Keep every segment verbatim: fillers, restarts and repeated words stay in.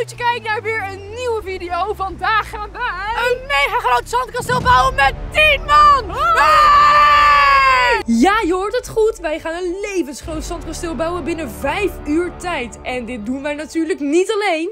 dat je kijkt naar weer een nieuwe video. Vandaag gaan wij een mega groot zandkasteel bouwen met tien man! Hey! Ja, je hoort het goed. Wij gaan een levensgroot zandkasteel bouwen binnen vijf uur tijd. En dit doen wij natuurlijk niet alleen.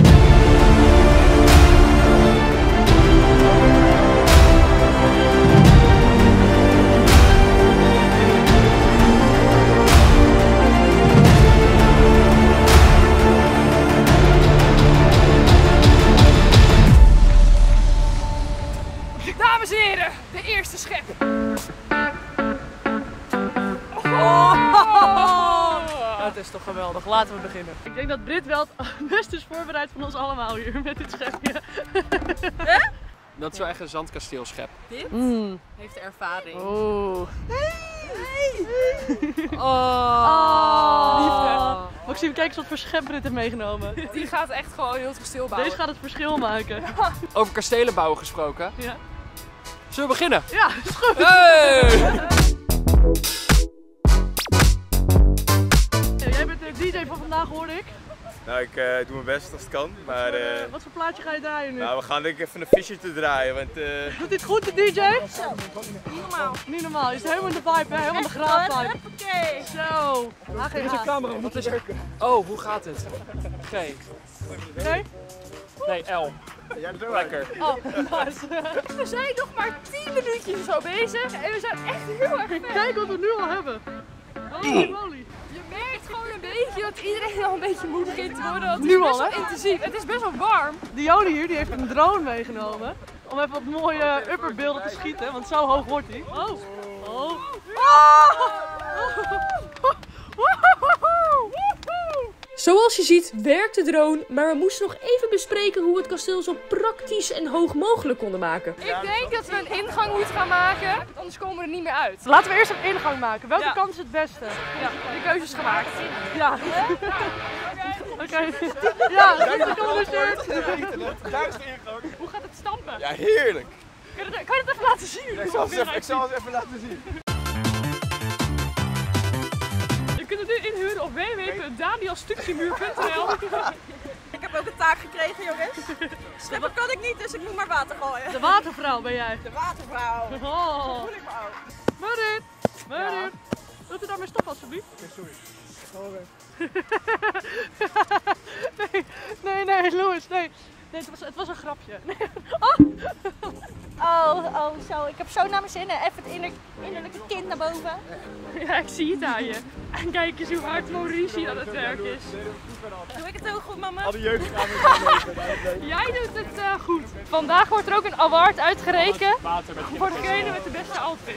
Dames en heren, de eerste schep. Oh. Het is toch geweldig, laten we beginnen. Ik denk dat Brit wel het best is voorbereid van ons allemaal hier met dit schepje. Hè? Dat is wel echt een zandkasteelschep. Dit Mm. heeft ervaring. Oh. Hey. Oh. Oh. Liefde. Maxime, kijk eens wat voor schep Brit heeft meegenomen. Die gaat echt gewoon heel het kasteel bouwen. Deze gaat het verschil maken. Over kastelen bouwen gesproken. Ja. Zullen we beginnen? Ja, is goed. Hey! Jij bent de D J van vandaag, hoor ik. Nou, ik uh, doe mijn best als het kan, maar Wat voor, uh, uh, wat voor plaatje ga je draaien nu? nou, we gaan denk ik even een visje te draaien, want uh... Doet dit goed, de D J? Niet normaal. Niet normaal, je zit helemaal in de vibe, hè? Helemaal in de graadvibe. Oké. Zo. H G H. camera, wat is er? Oh, hoe gaat het? G. Nee? Nee, L. Lekker. Oh, nice. We zijn nog maar tien minuutjes zo bezig en we zijn echt heel erg ver. Kijk wat we nu al hebben. Holy moly. Je merkt gewoon een beetje dat iedereen al een beetje moe begint te worden. Want het Nu is best al, wel hè? intensief. Het is best wel warm. Dione hier, die heeft een drone meegenomen. Om even wat mooie upperbeelden te schieten, want zo hoog wordt hij. Oh. Oh. Zoals je ziet werkt de drone, maar we moesten nog even bespreken hoe we het kasteel zo praktisch en hoog mogelijk konden maken. Ik denk dat we een ingang moeten gaan maken, want anders komen we er niet meer uit. Laten we eerst een ingang maken. Welke Ja. kant is het beste? Ja, de keuze is gemaakt. Ja. Oké. Okay. Ja, dat is gecommuniceerd. Daar is de ingang. Hoe gaat het stampen? Ja, heerlijk. Kan je, dat, kan je dat even laten zien? Ik zal het even, ik zal het even laten zien. Je kunt het nu inhuren op w w w punt danielstructiemuur punt n l. Ik heb ook een taak gekregen, jongens. Schipper kan ik niet, dus ik moet maar water gooien. De watervrouw ben jij. De watervrouw. Oh. Voel ik me ook. Merit, Merit. Doet u daarmee stop alsjeblieft? Okay, sorry. nee, nee, nee, Louis, nee. Nee, het was, het was een grapje. Nee. Oh, oh, zo. Ik heb zo naar mijn zinnen. Even het inner, innerlijke kind naar boven. Ja, ik zie het aan je. En kijk eens hoe hard Maurice hier aan het werk is. Doe ik het heel goed, mama? Al die jeugd gaan we Jij doet het uh, goed. Vandaag wordt er ook een award uitgerekend Water met voor degene met de beste outfit.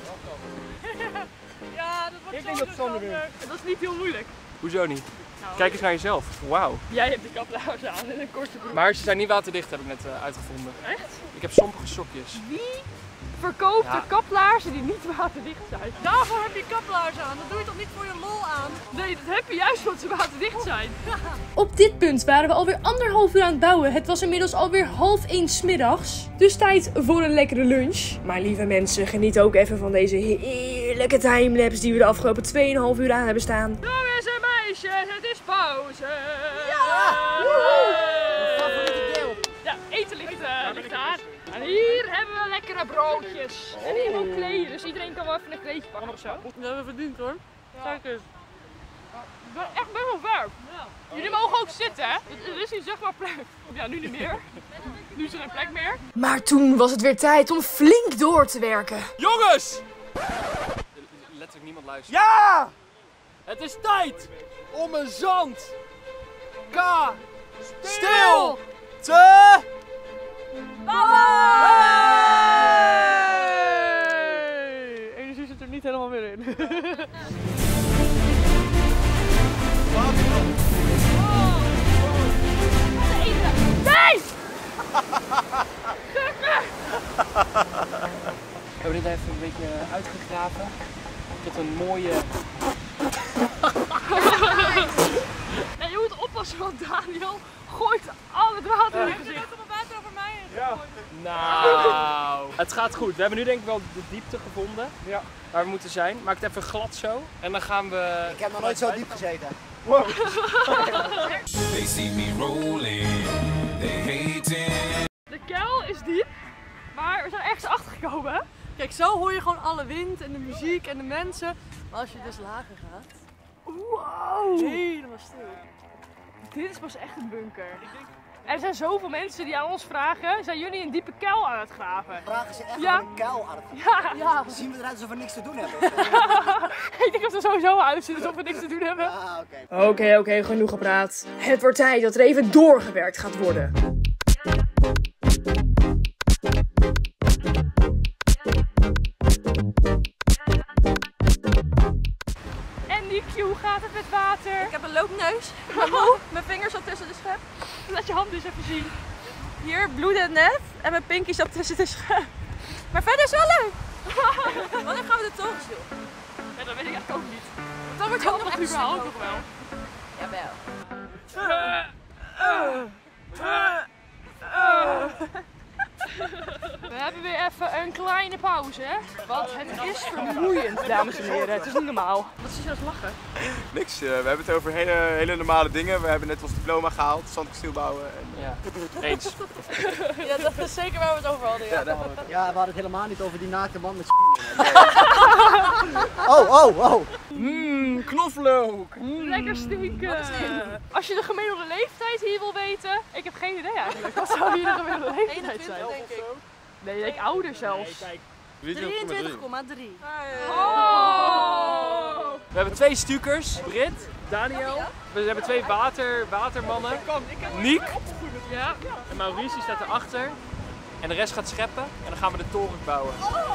Ja, dat wordt Ik denk dat Sander wint. Dat is niet heel moeilijk. Hoezo niet? Kijk eens naar jezelf. Wauw. Jij hebt de kaplaars aan en een korte broek. Maar ze zijn niet waterdicht, heb ik net uh, uitgevonden. Echt? Ik heb sommige sokjes. Wie verkoopt Ja. de kaplaarzen die niet waterdicht zijn? Daarvoor heb je kaplaars aan. Dat doe je toch niet voor je lol aan? Nee, dat heb je juist omdat ze waterdicht zijn. Op dit punt waren we alweer anderhalf uur aan het bouwen. Het was inmiddels alweer half één 's middags. Dus tijd voor een lekkere lunch. Maar lieve mensen, geniet ook even van deze heerlijke timelapse die we de afgelopen twee komma vijf uur aan hebben staan. Jongens en meisjes, het is pauze. Ja! Favoriete deel. Ja, eten ligt, uh, ligt daar. En hier hebben we lekkere broodjes. En hier ook kleden, dus iedereen kan wel even een kleedje pakken of zo. Dat hebben we verdiend hoor. Kijk eens. Ik ben echt best wel ver. Jullie mogen ook zitten, hè? Er is hier zeg maar plek. Ja, nu niet meer. Nu is er geen plek meer. Maar toen was het weer tijd om flink door te werken. Jongens! Letterlijk niemand luistert. Ja! Het is tijd om een zand. K. Stil. Te. Hey! Energie zit er niet helemaal meer in. Nee! We hebben dit even een beetje uitgegraven. Tot een mooie... Nee, je moet oppassen, want Daniel gooit al het water in je gezicht. Komt er water over mij heen? Ja. Nou, het gaat goed. We hebben nu denk ik wel de diepte gevonden Ja. waar we moeten zijn. Maak het even glad zo. En dan gaan we... Ik heb nog nooit zo diep gezeten. Wow. They see me rolling, they hating. De kuil is diep, maar we zijn ergens achter gekomen. Kijk, zo hoor je gewoon alle wind en de muziek en de mensen. Maar als je dus lager gaat, Wow! helemaal stil. Dit is pas echt een bunker. Er zijn zoveel mensen die aan ons vragen, zijn jullie een diepe kuil aan het graven? Vragen ze echt Ja. aan een kuil aan het graven? Ja, ja. Zien we eruit alsof we niks te doen hebben? Ik denk dat we er sowieso uitzien alsof we niks te doen hebben. Ah, oké. Oké, oké, genoeg gepraat. Het wordt tijd dat er even doorgewerkt gaat worden. En die Q, hoe gaat het met water? Ik heb een loopneus. Ik ben moe. Mijn vingers zat tussen de schep. Laat je hand eens even zien. Hier bloedde het net. En mijn pinky zat tussen de schep. Maar verder is wel leuk. Wanneer gaan we de toren doen? Ja, dat weet ik eigenlijk ook niet. Dan wordt Kan het nog nog echt überhaupt snel. nog wel. Jawel. We hebben weer even een kleine pauze, hè? Want het is vermoeiend, dames en heren. Het is niet normaal. Wat is je aan het lachen? Niks, uh, we hebben het over hele, hele normale dingen. We hebben net ons diploma gehaald, zandkasteel bouwen. En, Ja, eens. Ja, dat is zeker waar we het over hadden. Ja. ja, daar hadden we het. Ja, we hadden het helemaal niet over die naakte man met spieren. Oh, oh, oh. Mmm, knoflook! Lekker stinken. Als je de gemiddelde leeftijd hier wil weten, ik heb geen idee eigenlijk. Wat zou hier de gemiddelde leeftijd zijn? eenentwintig denk ik. Nee, ik denk ouder zelfs. drieëntwintig komma drie. Oh! We hebben twee stukers, Brit, Daniel. We hebben twee water, watermannen. Niek Ja. en Maurice die staat erachter. En de rest gaat scheppen en dan gaan we de toren bouwen.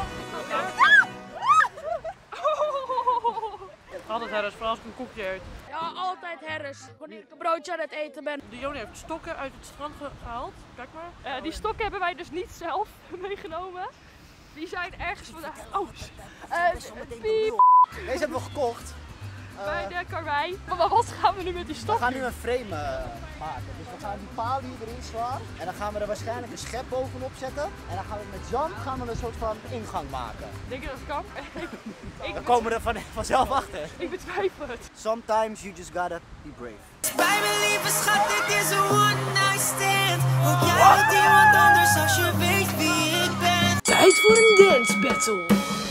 Altijd Harris, vooral als ik een koekje eet. Ja, altijd herres. Wanneer ik een broodje aan het eten ben. Dione heeft stokken uit het strand ge- gehaald. Kijk maar. Uh, die stokken hebben wij dus niet zelf meegenomen. Die zijn ergens vandaan. Oh, uh, piep. Deze hebben we gekocht. Uh, Bij de karwei. Maar wat gaan we nu met die we stokken? gaan nu een frame uh, maken. Dus we gaan die paal hier erin slaan. En dan gaan we er waarschijnlijk een schep bovenop zetten. En dan gaan we met zand gaan we een soort van ingang maken. Denk je dat het kan? ik, Dan komen we er van, vanzelf achter. ik betwijfel het. Sometimes you just gotta be brave. Bij mijn lieve schat, dit is een one night stand. Ook jij met iemand anders als je weet wie ik ben. Tijd voor een dance battle.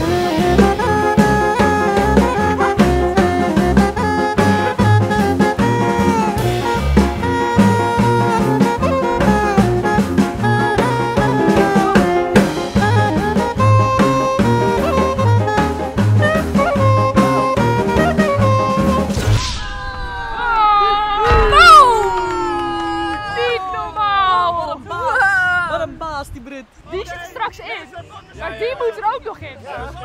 Wat een baas die Brit. Die zit er straks in. Maar die moet er ook nog in.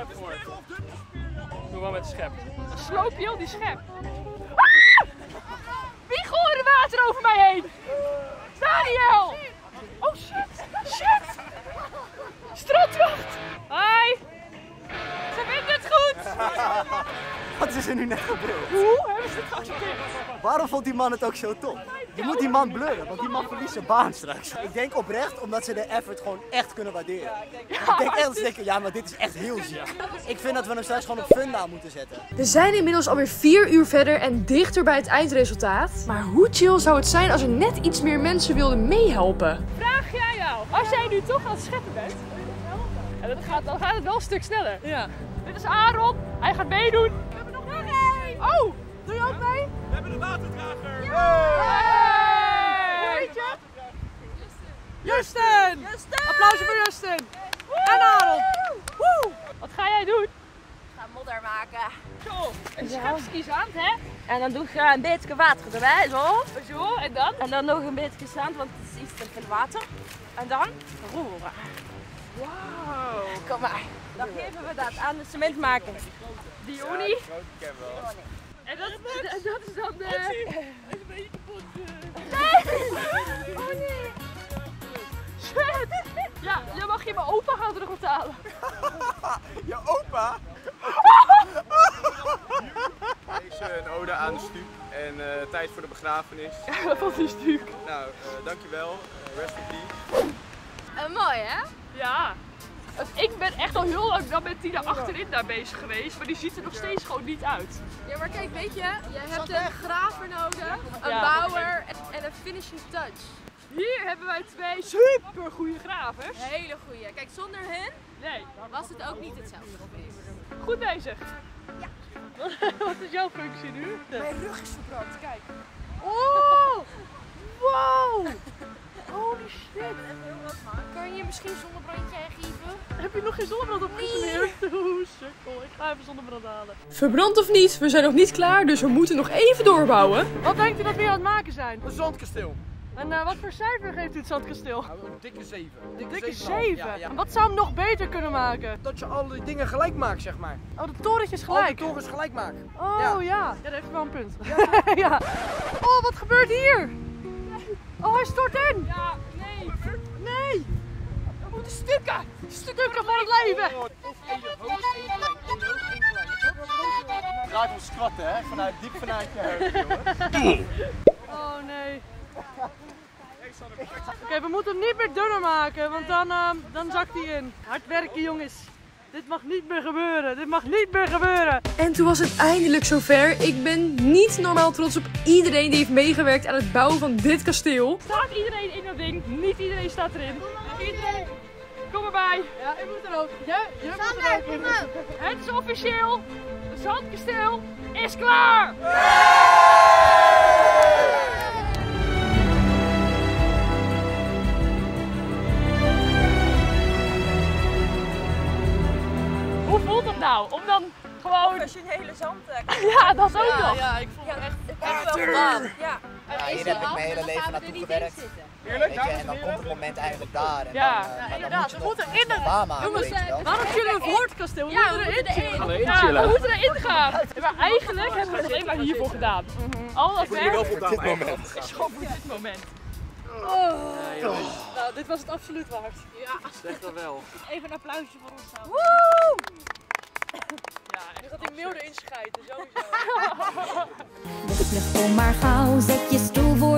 Doe maar met de schep. Dan sloop je heel die schep. Ah! Wie gooide water over mij heen? Daniel! Oh shit! Shit! Strandwacht! Hi! Ze vinden het goed! Wat is er nu net gebeurd? Hoe hebben ze het geaccepteerd? Waarom vond die man het ook zo top? Je moet die man blurren, want die man verliest zijn baan straks. Ik denk oprecht omdat ze de effort gewoon echt kunnen waarderen. Ik denk echt dat ze denken, ja maar dit is echt heel ziek. Ik vind dat we hem straks gewoon op funda moeten zetten. We zijn inmiddels alweer vier uur verder en dichter bij het eindresultaat. Maar hoe chill zou het zijn als er net iets meer mensen wilden meehelpen? Vraag jij jou, als jij nu toch aan het scheppen bent, en dan gaat, dan gaat het wel een stuk sneller. Ja. Dit is Aaron, hij gaat meedoen. We hebben nog één! Oh, doe je ook mee? We hebben de waterdrager! Hey! Hoe heet je? Justin! Applausje voor Justin! En Aaron! Woe! Wat ga jij doen? Ga modder maken. Zo, een schepskies aan, hè? En dan doe ik een beetje water erbij, zo. Zo, en dan? En dan nog een beetje zand, want het is iets te veel water. En dan roeren. Wauw. Kom maar. Dan geven we dat aan de cementmaker. Diony. Ik ken wel. En dat, en dat is dan de... Hij is een beetje kapot. Nee! Oh nee! Shit! Ja, je mag je mijn opa gaan terug betalen. Je opa? Deze een ode aan de stup en uh, tijd voor de begrafenis. Wat is stuk? Nou, uh, dankjewel. Uh, rest in peace. Uh, mooi hè? Ja. Want ik ben echt al heel lang dan met die daar achterin daar bezig geweest, maar die ziet er nog steeds gewoon niet uit. Ja, maar kijk, weet je, je hebt een graver nodig, een Ja. bouwer en een finishing touch. Hier hebben wij twee super goede gravers. Hele goeie. Kijk, zonder hen Nee. was het ook niet hetzelfde geweest. Goed bezig. Ja. Wat is jouw functie nu? Mijn rug is verbrand, kijk. Oh! Wow! Holy shit! Kan je misschien zonnebrandje geven? Heb je nog geen zonnebrand opgesmeerd? Oeh, sukkel. Ik ga even zonnebrand halen. Verbrand of niet, we zijn nog niet klaar, dus we moeten nog even doorbouwen. Wat denkt u dat we hier aan het maken zijn? Een zandkasteel. En uh, wat voor cijfer geeft u het zandkasteel? Nou, een dikke zeven. Dikke zeven. zeven? Ja, ja. En wat zou hem nog beter kunnen maken? Dat je alle die dingen gelijk maakt, zeg maar. Oh, de torentjes Alle gelijk. torens gelijk maken. Oh ja. Ja. Ja, dat heeft wel een punt. Ja. Ja. Oh, wat gebeurt hier? Oh, hij stort in. Ja, nee. Nee. We moeten stukken. Stukken van het leven. Of één hoog, één klein. Één hoog, één klein. Draait om squatten, hè? Vanuit, diep vanuit je heupen, jongen. Oh nee. Oké, okay, we moeten hem niet meer dunner maken, want dan, uh, dan zakt hij in. Hard werken, jongens. Dit mag niet meer gebeuren. Dit mag niet meer gebeuren. En toen was het eindelijk zover. Ik ben niet normaal trots op iedereen die heeft meegewerkt aan het bouwen van dit kasteel. Staat iedereen in dat ding? Niet iedereen staat erin. Iedereen. Kom erbij. Ja, ik moet er ook. Ja, je moet er ook. Het is officieel. Het zandkasteel is klaar. Hoe voelt het nou om dan gewoon... Professionele zandtek. Ja, dat is ook nog. Ja, ik vond Ja, echt. Ik heb het wel gedaan. Ja. Ja, hier heb ik mijn hele leven naartoe gewerkt. Weet je, en dan komt het moment eigenlijk daar. En Ja. dan, uh, Ja, maar dan inderdaad. moet je We nog moeten in de... waarmaken, Jongens, weet je wel. waarom chillen we voor het kasteel? We Ja, moeten we erin moeten erin. chillen. Ja, we moeten erin gaan. Maar eigenlijk hebben we het alleen maar hiervoor gedaan. Al dat werk Dit moment. is gewoon voor dit moment. Nou, dit was het absoluut waard. Zeg dat wel. Even een applausje voor onszelf. Ja, en nu gaat hij meer erin schijten, sowieso. Vlucht kom maar gauw, zet je stoel voor